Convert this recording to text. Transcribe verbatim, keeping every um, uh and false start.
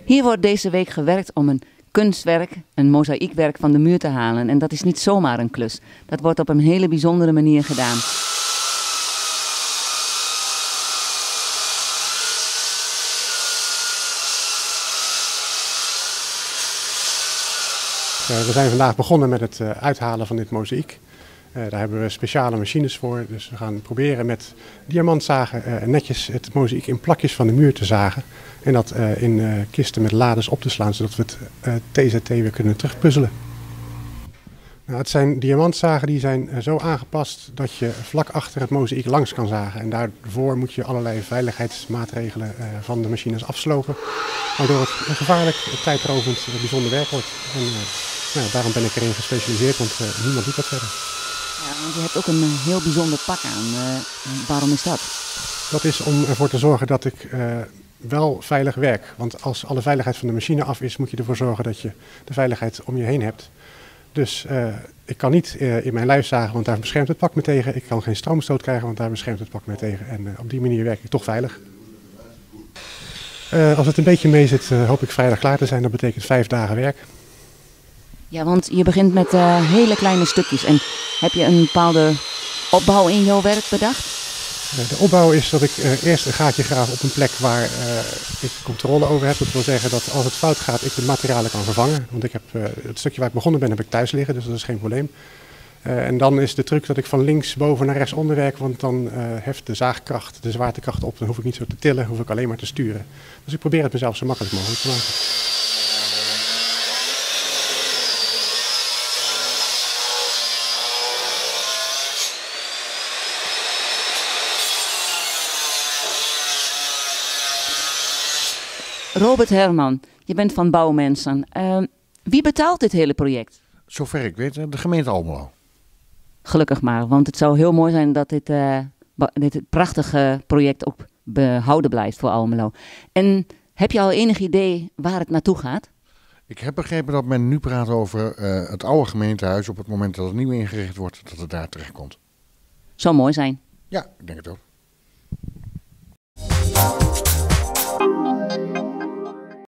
Hier wordt deze week gewerkt om een kunstwerk, een mozaïekwerk van de muur te halen. En dat is niet zomaar een klus. Dat wordt op een hele bijzondere manier gedaan. We zijn vandaag begonnen met het uithalen van dit mozaïek. Uh, daar hebben we speciale machines voor. Dus we gaan proberen met diamantzagen uh, netjes het mozaïek in plakjes van de muur te zagen. En dat uh, in uh, kisten met lades op te slaan, zodat we het uh, T Z T weer kunnen terugpuzzelen. Nou, het zijn diamantzagen die zijn uh, zo aangepast dat je vlak achter het mozaïek langs kan zagen. En daarvoor moet je allerlei veiligheidsmaatregelen uh, van de machines afslopen. Waardoor het een gevaarlijk, tijdrovend, uh, bijzonder werk wordt. En, uh, nou, daarom ben ik erin gespecialiseerd, want uh, niemand doet dat verder. Ja, want je hebt ook een heel bijzonder pak aan. Uh, waarom is dat? Dat is om ervoor te zorgen dat ik uh, wel veilig werk. Want als alle veiligheid van de machine af is, moet je ervoor zorgen dat je de veiligheid om je heen hebt. Dus uh, ik kan niet uh, in mijn lijf zagen, want daar beschermt het pak me tegen. Ik kan geen stroomstoot krijgen, want daar beschermt het pak me tegen. En uh, op die manier werk ik toch veilig. Uh, als het een beetje mee zit, uh, hoop ik vrijdag klaar te zijn. Dat betekent vijf dagen werk. Ja, want je begint met uh, hele kleine stukjes. En heb je een bepaalde opbouw in jouw werk bedacht? Uh, de opbouw is dat ik uh, eerst een gaatje graaf op een plek waar uh, ik controle over heb. Dat wil zeggen dat als het fout gaat, ik de materialen kan vervangen. Want ik heb, uh, het stukje waar ik begonnen ben, heb ik thuis liggen, dus dat is geen probleem. Uh, en dan is de truc dat ik van links boven naar rechts onder werk, want dan uh, heft de zaagkracht, de zwaartekracht op. Dan hoef ik niet zo te tillen, hoef ik alleen maar te sturen. Dus ik probeer het mezelf zo makkelijk mogelijk te maken. Robert Herman, je bent van Bouwmensen. Uh, wie betaalt dit hele project? Zover ik weet, de gemeente Almelo. Gelukkig maar, want het zou heel mooi zijn dat dit, uh, dit prachtige project ook behouden blijft voor Almelo. En heb je al enig idee waar het naartoe gaat? Ik heb begrepen dat men nu praat over uh, het oude gemeentehuis op het moment dat het nieuw ingericht wordt, dat het daar terecht komt. Zou mooi zijn. Ja, ik denk het ook.